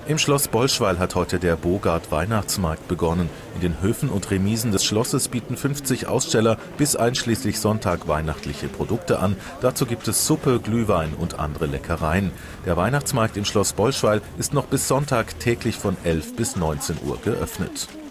Im Schloss Bolschweil hat heute der Bogart-Weihnachtsmarkt begonnen. In den Höfen und Remisen des Schlosses bieten 50 Aussteller bis einschließlich Sonntag weihnachtliche Produkte an. Dazu gibt es Suppe, Glühwein und andere Leckereien. Der Weihnachtsmarkt im Schloss Bolschweil ist noch bis Sonntag täglich von 11 bis 19 Uhr geöffnet.